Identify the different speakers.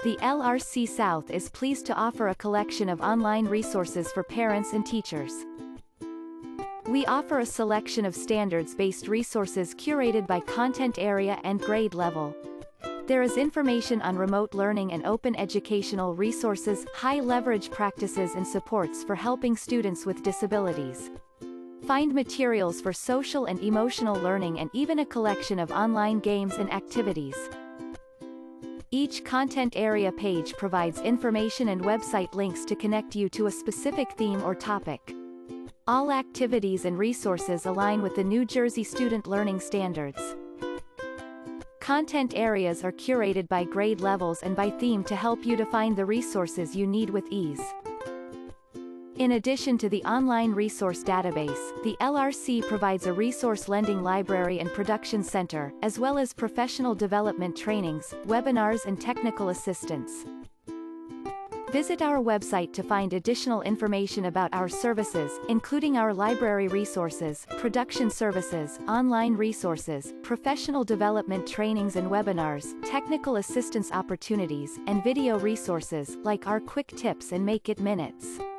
Speaker 1: The LRC South is pleased to offer a collection of online resources for parents and teachers. We offer a selection of standards-based resources curated by content area and grade level. There is information on remote learning and open educational resources, high-leverage practices and supports for helping students with disabilities. Find materials for social and emotional learning and even a collection of online games and activities. Each content area page provides information and website links to connect you to a specific theme or topic. All activities and resources align with the New Jersey Student Learning Standards. Content areas are curated by grade levels and by theme to help you to find the resources you need with ease. In addition to the online resource database, the LRC provides a resource lending library and production center, as well as professional development trainings, webinars and technical assistance. Visit our website to find additional information about our services, including our library resources, production services, online resources, professional development trainings and webinars, technical assistance opportunities, and video resources, like our quick tips and Make It Minutes.